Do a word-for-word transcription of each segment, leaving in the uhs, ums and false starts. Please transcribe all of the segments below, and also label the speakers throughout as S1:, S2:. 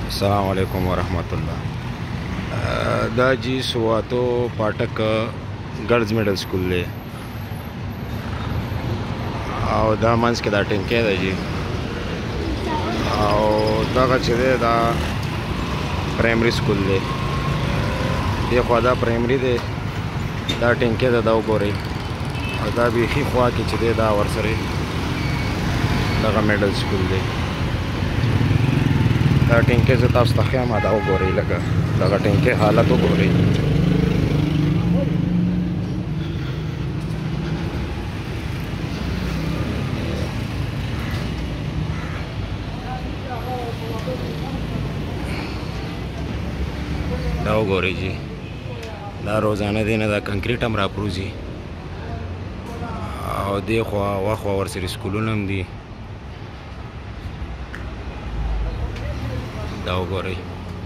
S1: अस्सलाम वालेकुम वरहमतुल्लाह। दा जी सुवातो पाटक गर्ल्स मिडल स्कूल ले और दा मंस के दा टेंके दा जी और दगा चले दा प्राइमरी स्कूल ले ये ख्वादा प्राइमरी दे दा टेंके दा दाव गोरे और दा भी ही ख्वा के चले दा वरसरे दगा मिडल स्कूल ले दा टेंके से तास तख्या मा दाव गोरे लगा दगा टेंके हालत हो गोरे दाव गोरे जी दा रोज़ाना दिन दा कंक्रीट हम रापरूजी और देखो वाखवा वर्सरी स्कूलों हम दी दाव गोरे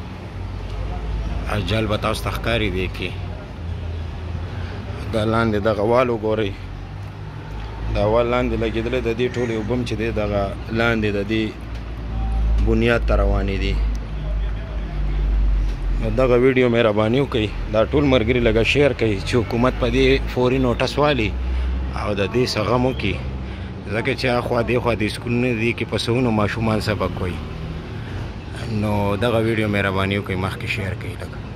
S1: अजल बताओ तख्कारी देखी दा लांदे दगा वालो गोरे दा वाल लांदे लगिदले द दी टोली उबम च दे दगा लांदे द दी बुनियाद तरवानी दी दगा वीडियो मेहरबानी कई दा टोल मरगरी लगा शेयर कई چې हुकूमत په دې فوري نوټس والی او د دې سغمو کې ځکه چې اخوا دی خوا د سکولونو دي کې پسونو ماشومان سبق کوي نو دغه ویډیو مهرباني وکړئ مخکې شیر کړئ لږ